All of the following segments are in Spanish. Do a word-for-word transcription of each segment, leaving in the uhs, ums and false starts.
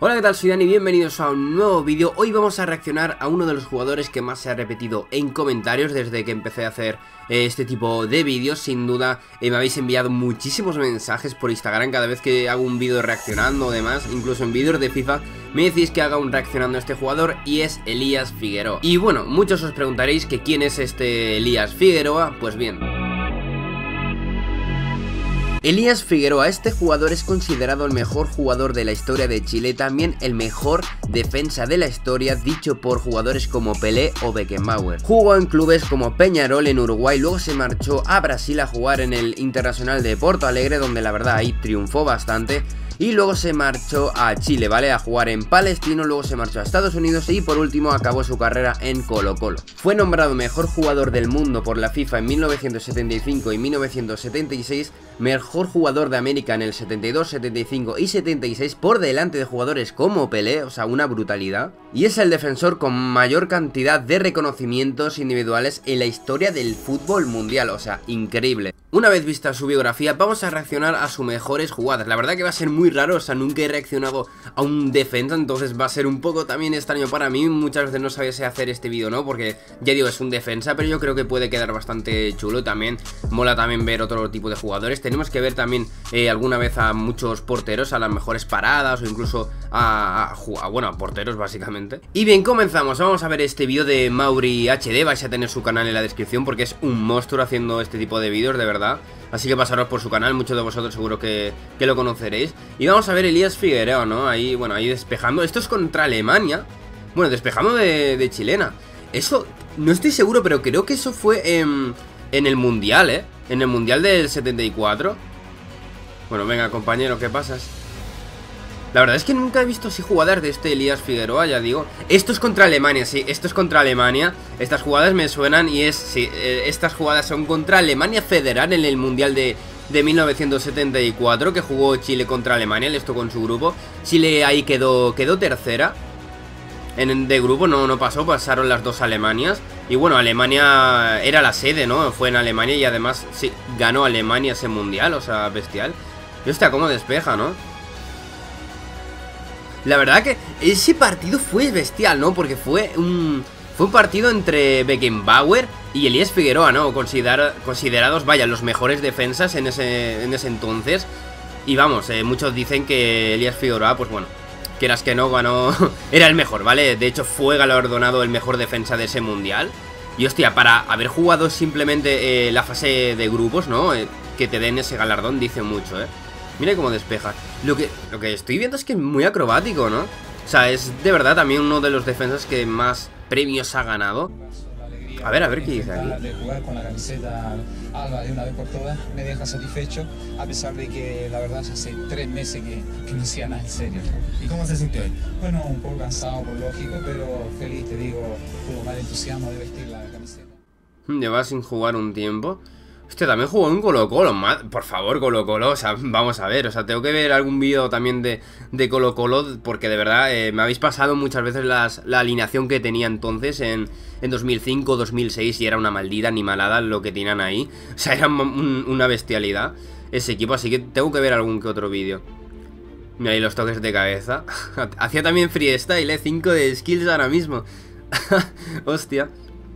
Hola, ¿qué tal? Soy Dani, bienvenidos a un nuevo vídeo. Hoy vamos a reaccionar a uno de los jugadores que más se ha repetido en comentarios desde que empecé a hacer eh, este tipo de vídeos. Sin duda eh, me habéis enviado muchísimos mensajes por Instagram cada vez que hago un vídeo reaccionando o demás. Incluso en vídeos de FIFA me decís que haga un reaccionando a este jugador y es Elías Figueroa. Y bueno, muchos os preguntaréis que quién es este Elías Figueroa. Pues bien, Elías Figueroa, este jugador es considerado el mejor jugador de la historia de Chile, también el mejor defensa de la historia, dicho por jugadores como Pelé o Beckenbauer. Jugó en clubes como Peñarol en Uruguay, luego se marchó a Brasil a jugar en el Internacional de Porto Alegre, donde la verdad ahí triunfó bastante. Y luego se marchó a Chile, ¿vale? A jugar en Palestino, luego se marchó a Estados Unidos y por último acabó su carrera en Colo Colo. Fue nombrado mejor jugador del mundo por la FIFA en mil novecientos setenta y cinco y mil novecientos setenta y seis, mejor jugador de América en el setenta y dos, setenta y cinco y setenta y seis por delante de jugadores como Pelé, o sea, una brutalidad. Y es el defensor con mayor cantidad de reconocimientos individuales en la historia del fútbol mundial, o sea, increíble. Una vez vista su biografía, vamos a reaccionar a sus mejores jugadas. La verdad que va a ser muy raro, o sea, nunca he reaccionado a un defensa, entonces va a ser un poco también extraño para mí. Muchas veces no sabía si hacer este vídeo, ¿no? Porque, ya digo, es un defensa, pero yo creo que puede quedar bastante chulo también. Mola también ver otro tipo de jugadores. Tenemos que ver también eh, alguna vez a muchos porteros, a las mejores paradas o incluso a, a, a, bueno, a porteros básicamente. Y bien, comenzamos. Vamos a ver este vídeo de Mauri H D. Vais a tener su canal en la descripción porque es un monstruo haciendo este tipo de vídeos, de verdad. Así que pasaros por su canal, muchos de vosotros seguro que, que lo conoceréis. Y vamos a ver Elías Figueroa, ¿no? Ahí, bueno, ahí despejando. Esto es contra Alemania. Bueno, despejando de, de chilena. Eso, no estoy seguro, pero creo que eso fue en, en el Mundial, ¿eh? En el Mundial del setenta y cuatro. Bueno, venga, compañero, ¿qué pasas? La verdad es que nunca he visto así jugadas de este Elías Figueroa, ya digo. Esto es contra Alemania, sí, esto es contra Alemania. Estas jugadas me suenan y es, sí, eh, estas jugadas son contra Alemania Federal en el Mundial de, de mil novecientos setenta y cuatro, que jugó Chile contra Alemania, esto con su grupo. Chile ahí quedó, quedó tercera. En, de grupo no, no pasó, pasaron las dos Alemanias. Y bueno, Alemania era la sede, ¿no? Fue en Alemania y además sí, ganó Alemania ese Mundial, o sea, bestial. Y hostia, cómo despeja, ¿no? La verdad que ese partido fue bestial, ¿no? Porque fue un, fue un partido entre Beckenbauer y Elías Figueroa, ¿no? Considerar, considerados, vaya, los mejores defensas en ese, en ese entonces. Y vamos, eh, muchos dicen que Elías Figueroa, pues bueno, quieras que no, ganó, era el mejor, ¿vale? De hecho fue galardonado el mejor defensa de ese mundial. Y hostia, para haber jugado simplemente eh, la fase de grupos, ¿no? Eh, que te den ese galardón dice mucho, ¿eh? Mira cómo despeja. Lo que, lo que estoy viendo es que es muy acrobático, ¿no? O sea, es de verdad también uno de los defensas que más premios ha ganado. A ver, a ver qué dice aquí. De jugar con la camiseta alba de una vez por todas me deja satisfecho, a pesar de que la verdad ya hace tres meses que, que no hacía nada en serio. ¿Y cómo se sintió hoy? Bueno, un poco cansado por lógico, pero feliz, te digo, tuvo más entusiasmo de vestir la camiseta. Lleva sin jugar un tiempo. Hostia, también jugó en Colo Colo, por favor, Colo Colo, o sea, vamos a ver, o sea, tengo que ver algún vídeo también de, de Colo Colo, porque de verdad eh, me habéis pasado muchas veces las, la alineación que tenía entonces en, en dos mil cinco, dos mil seis, y era una maldita animalada lo que tenían ahí, o sea, era un, una bestialidad ese equipo, así que tengo que ver algún que otro vídeo. Mira ahí los toques de cabeza, hacía también freestyle, eh, cinco de skills ahora mismo, hostia.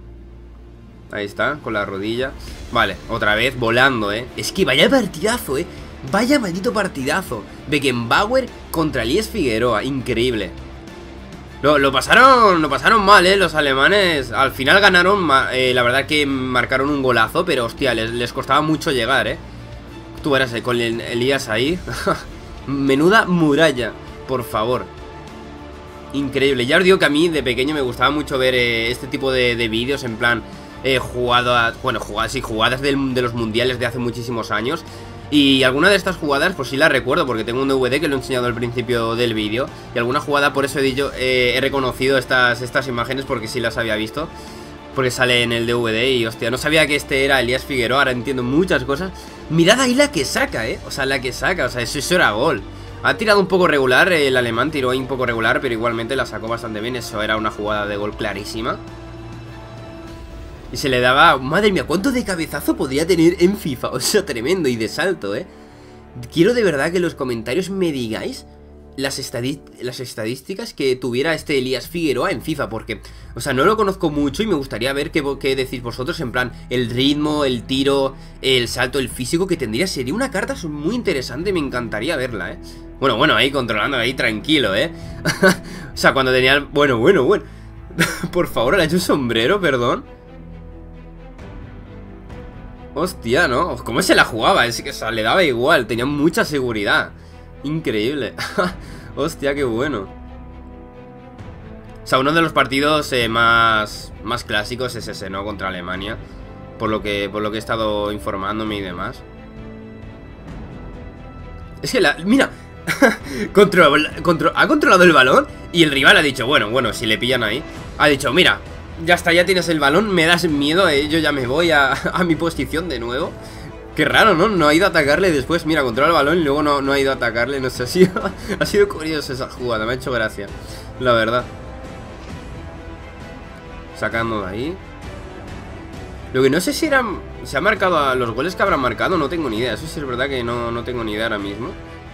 Ahí está, con la rodilla. Vale, otra vez, volando, eh. Es que vaya partidazo, eh. Vaya maldito partidazo. Beckenbauer contra Elías Figueroa, increíble. Lo, lo pasaron, lo pasaron mal, eh, los alemanes. Al final ganaron, eh, la verdad que marcaron un golazo, pero hostia, les, les costaba mucho llegar, eh. Tú verás, eh, con el, Elías ahí. Menuda muralla, por favor. Increíble, ya os digo que a mí de pequeño me gustaba mucho ver eh, este tipo de, de vídeos, en plan eh, jugadas, bueno, jugadas y jugadas del, de los mundiales de hace muchísimos años. Y alguna de estas jugadas pues sí las recuerdo, porque tengo un D V D que lo he enseñado al principio del vídeo. Y alguna jugada, por eso he dicho, eh, he reconocido estas, estas imágenes porque sí las había visto, porque sale en el D V D y hostia, no sabía que este era Elías Figueroa, ahora entiendo muchas cosas. Mirad ahí la que saca, eh, o sea, la que saca, o sea, eso, eso era gol. Ha tirado un poco regular, el alemán tiró ahí un poco regular, pero igualmente la sacó bastante bien. Eso era una jugada de gol clarísima. Y se le daba... Madre mía, ¿cuánto de cabezazo podría tener en FIFA? O sea, tremendo, y de salto, ¿eh? Quiero de verdad que en los comentarios me digáis las, estadí las estadísticas que tuviera este Elías Figueroa en FIFA, porque, o sea, no lo conozco mucho y me gustaría ver qué, qué decís vosotros, en plan, el ritmo, el tiro, el salto, el físico que tendría. Sería una carta muy interesante, me encantaría verla, ¿eh? Bueno, bueno, ahí controlando, ahí tranquilo, ¿eh? O sea, cuando tenía el... Bueno, bueno, bueno. Por favor, le ha hecho un sombrero, perdón. Hostia, ¿no? ¿Cómo se la jugaba? Es que, o sea, le daba igual, tenía mucha seguridad. Increíble. Hostia, qué bueno. O sea, uno de los partidos eh, más, más clásicos es ese, ¿no? Contra Alemania. Por lo que, por lo que he estado informándome y demás. Es que la... Mira. Control, control, ha controlado el balón y el rival ha dicho, bueno, bueno, si le pillan ahí. Ha dicho, mira, ya está, ya tienes el balón, me das miedo, eh, yo ya me voy a, a mi posición de nuevo. Qué raro, ¿no? No ha ido a atacarle después. Mira, controla el balón y luego no, no ha ido a atacarle. No sé, ha sido, ha sido curioso esa jugada. Me ha hecho gracia, la verdad. Sacando de ahí. Lo que no sé si eran... Se ha marcado a los goles que habrán marcado. No tengo ni idea. Eso sí es verdad que no, no tengo ni idea ahora mismo.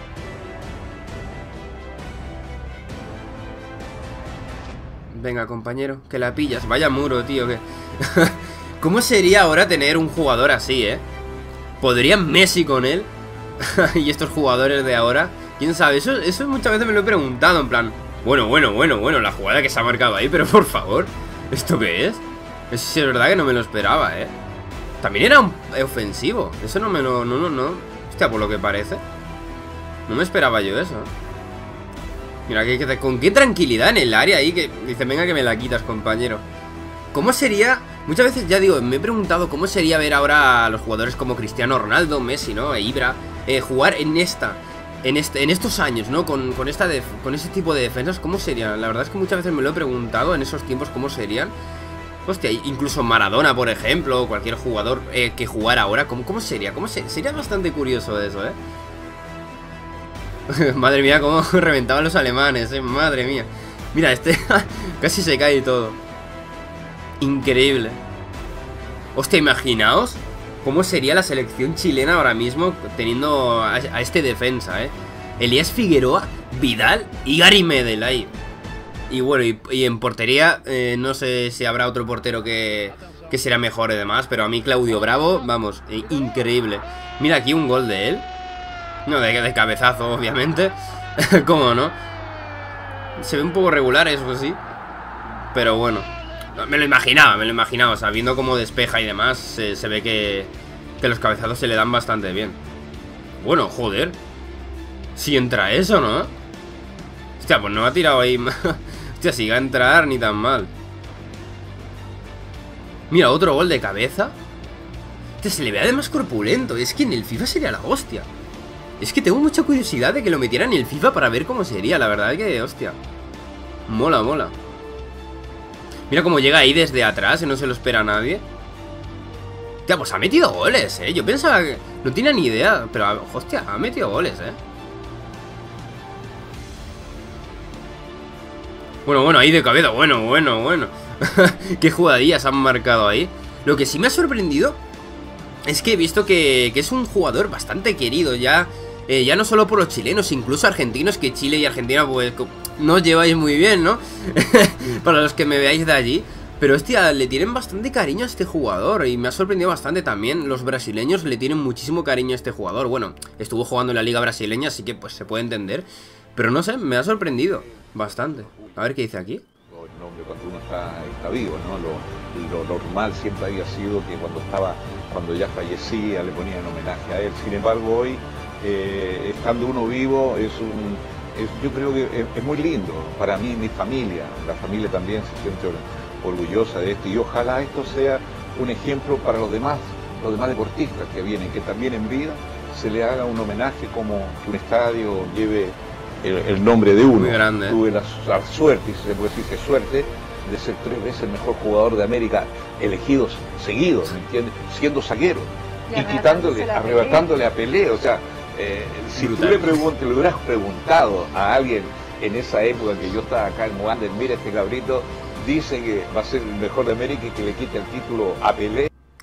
Venga, compañero, que la pillas. Vaya muro, tío, que... ¿Cómo sería ahora tener un jugador así, eh? ¿Podría Messi con él? Y estos jugadores de ahora, quién sabe, eso, eso muchas veces me lo he preguntado. En plan, bueno, bueno, bueno, bueno, la jugada que se ha marcado ahí, pero por favor, ¿esto qué es? Eso sí es verdad que no me lo esperaba, eh. También era un ofensivo. Eso no me lo, no, no, no. Hostia, por lo que parece, no me esperaba yo eso. Mira, que, que, con qué tranquilidad en el área ahí, que dice, venga que me la quitas, compañero. ¿Cómo sería? Muchas veces, ya digo, me he preguntado cómo sería ver ahora a los jugadores como Cristiano Ronaldo, Messi, ¿no? E Ibra, eh, jugar en esta, en este, en estos años, ¿no? Con, con, esta def con ese tipo de defensas, ¿cómo serían? La verdad es que muchas veces me lo he preguntado en esos tiempos, ¿cómo serían? Hostia, incluso Maradona, por ejemplo, cualquier jugador eh, que jugara ahora, ¿cómo, cómo sería? ¿Cómo se sería bastante curioso eso, ¿eh? Madre mía, cómo reventaban los alemanes, ¿eh? Madre mía. Mira, este casi se cae y todo. Increíble. Hostia, imaginaos cómo sería la selección chilena ahora mismo teniendo a, a este defensa, ¿eh? Elías Figueroa, Vidal y Gary Medel ahí. Y bueno, y, y en portería, eh, no sé si habrá otro portero que, que será mejor y demás, pero a mí Claudio Bravo, vamos, eh, increíble. Mira aquí un gol de él. No, de, de cabezazo, obviamente. ¿Cómo no? Se ve un poco regular, eso sí. Pero bueno, me lo imaginaba, me lo imaginaba. O sea, viendo cómo despeja y demás, se, se ve que, que los cabezazos se le dan bastante bien. Bueno, joder. Si entra eso, ¿no? Hostia, pues no ha tirado ahí. Hostia, si va a entrar ni tan mal. Mira, otro gol de cabeza. Hostia, se le ve además corpulento. Es que en el FIFA sería la hostia. Es que tengo mucha curiosidad de que lo metieran en el FIFA para ver cómo sería. La verdad es que, hostia, mola, mola. Mira cómo llega ahí desde atrás y no se lo espera a nadie. Hostia, pues ha metido goles, eh. Yo pensaba que no tenía ni idea, pero, hostia, ha metido goles, eh. Bueno, bueno, ahí de cabeza, bueno, bueno, bueno. Qué jugadillas han marcado ahí. Lo que sí me ha sorprendido es que he visto que, que es un jugador bastante querido ya. Eh, ya no solo por los chilenos, incluso argentinos, que Chile y Argentina pues no os lleváis muy bien, ¿no? Para los que me veáis de allí. Pero hostia, le tienen bastante cariño a este jugador. Y me ha sorprendido bastante también. Los brasileños le tienen muchísimo cariño a este jugador. Bueno, estuvo jugando en la liga brasileña, así que pues se puede entender. Pero no sé, me ha sorprendido bastante. A ver qué dice aquí. El nombre cuando uno está, está vivo, ¿no? Lo, lo normal siempre había sido que cuando estaba, cuando ya fallecía, le ponían homenaje a él. Sin embargo, hoy, eh, estando uno vivo, es un, es, yo creo que es, es muy lindo. Para mí, mi familia, la familia también se siente orgullosa de esto. Y ojalá esto sea un ejemplo para los demás, los demás deportistas que vienen, que también en vida se le haga un homenaje, como que un estadio lleve El, el nombre de uno. Muy grande. Tuve la, la suerte, y se puede decir que suerte, de ser tres veces el mejor jugador de América, elegidos seguidos, ¿me entiendes? Siendo zaguero y, y quitándole, arrebatándole a Pelé. O sea, eh, si tú le, preguntas, le hubieras preguntado a alguien en esa época que yo estaba acá en Moander, mira, este cabrito dice que va a ser el mejor de América y que le quite el título a Pelé.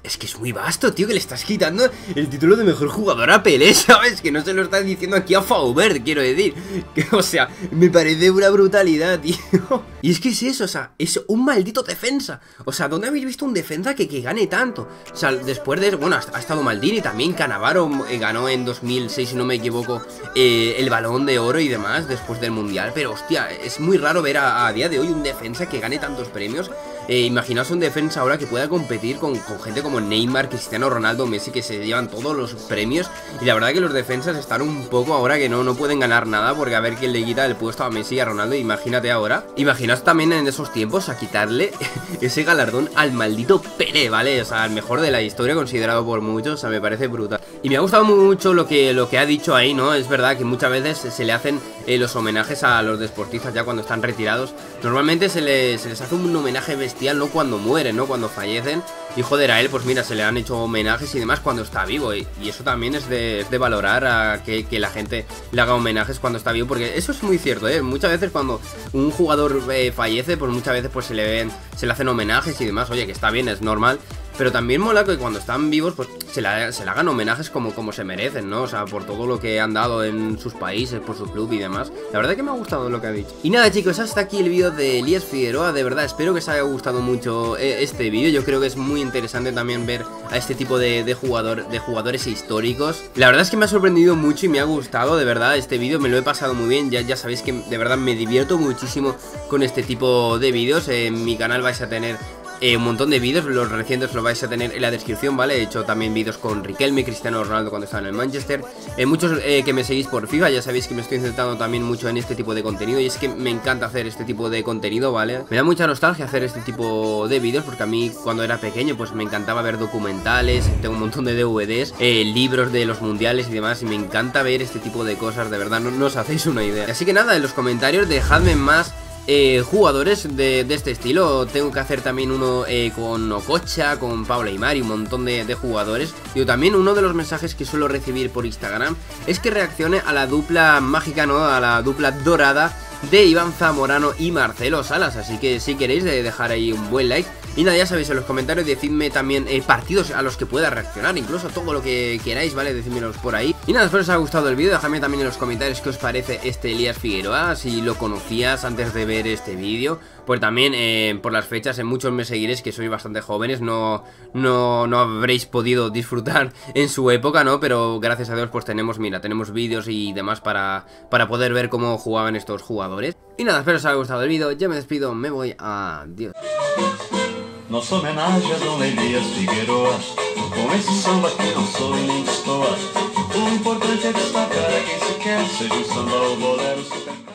Es que es muy vasto, tío, que le estás quitando el título de mejor jugador a Pelé, ¿sabes? Que no se lo estás diciendo aquí a Faubert, quiero decir. Que, o sea, me parece una brutalidad, tío. Y es que es eso, o sea, es un maldito defensa. O sea, ¿dónde habéis visto un defensa que, que gane tanto? O sea, después de... Bueno, ha, ha estado Maldini también, Cannavaro eh, ganó en dos mil seis, si no me equivoco, eh, el Balón de Oro y demás después del Mundial. Pero, hostia, es muy raro ver a, a día de hoy un defensa que gane tantos premios. Eh, imaginaos un defensa ahora que pueda competir con, con gente como Neymar, Cristiano Ronaldo, Messi, que se llevan todos los premios. Y la verdad que los defensas están un poco ahora que no, no pueden ganar nada, porque a ver quién le quita el puesto a Messi y a Ronaldo. Imagínate ahora. Imaginaos también en esos tiempos a quitarle ese galardón al maldito Pelé, ¿vale? O sea, el mejor de la historia considerado por muchos. O sea, me parece brutal. Y me ha gustado mucho lo que, lo que ha dicho ahí, ¿no? Es verdad que muchas veces se le hacen eh, los homenajes a los deportistas ya cuando están retirados. Normalmente se les, se les hace un homenaje bestial, no cuando mueren, no cuando fallecen. Y joder, a él, pues mira, se le han hecho homenajes y demás cuando está vivo. Y, y eso también es de, es de valorar a que, que la gente le haga homenajes cuando está vivo. Porque eso es muy cierto, ¿eh? Muchas veces cuando un jugador eh, fallece, pues muchas veces pues se le ven, se le hacen homenajes y demás. Oye, que está bien, es normal. Pero también mola que cuando están vivos, pues se le, se le hagan homenajes como, como se merecen, ¿no? O sea, por todo lo que han dado en sus países, por su club y demás. La verdad que me ha gustado lo que ha dicho. Y nada, chicos, hasta aquí el vídeo de Elías Figueroa. De verdad, espero que os haya gustado mucho este vídeo. Yo creo que es muy interesante también ver a este tipo de, de, jugador, de jugadores históricos. La verdad es que me ha sorprendido mucho y me ha gustado, de verdad, este vídeo. Me lo he pasado muy bien. Ya, ya sabéis que de verdad me divierto muchísimo con este tipo de vídeos. En mi canal vais a tener... Eh, un montón de vídeos, los recientes los vais a tener en la descripción, ¿vale? He hecho también vídeos con Riquelme, Cristiano Ronaldo cuando estaba en el Manchester. eh, Muchos eh, que me seguís por FIFA, ya sabéis que me estoy centrando también mucho en este tipo de contenido. Y es que me encanta hacer este tipo de contenido, ¿vale? Me da mucha nostalgia hacer este tipo de vídeos, porque a mí cuando era pequeño pues me encantaba ver documentales. Tengo un montón de D V Ds, eh, libros de los mundiales y demás. Y me encanta ver este tipo de cosas, de verdad, no, no os hacéis una idea. Así que nada, en los comentarios dejadme más Eh, jugadores de, de este estilo. Tengo que hacer también uno eh, con Okocha, con Pablo Aimar y un montón de, de jugadores. Y también uno de los mensajes que suelo recibir por Instagram es que reaccione a la dupla mágica, ¿no? A la dupla dorada de Iván Zamorano y Marcelo Salas. Así que si queréis de dejar ahí un buen like. Y nada, ya sabéis, en los comentarios decidme también eh, partidos a los que pueda reaccionar, incluso todo lo que queráis, ¿vale? Decídmelos por ahí. Y nada, espero os haya gustado el vídeo. Dejadme también en los comentarios qué os parece este Elías Figueroa, si lo conocías antes de ver este vídeo. Pues también eh, por las fechas, en muchos me seguiréis que sois bastante jóvenes, no, no, no habréis podido disfrutar en su época, ¿no? Pero gracias a Dios pues tenemos, mira, tenemos vídeos y demás para, para poder ver cómo jugaban estos jugadores. Y nada, espero os haya gustado el vídeo. Ya me despido, me voy, adiós. Nossa homenagem a Dom Elias Figueroa, com esse samba que não sou e nem destoa. O importante é destacar a quem se quer, seja o samba ou o bolero super...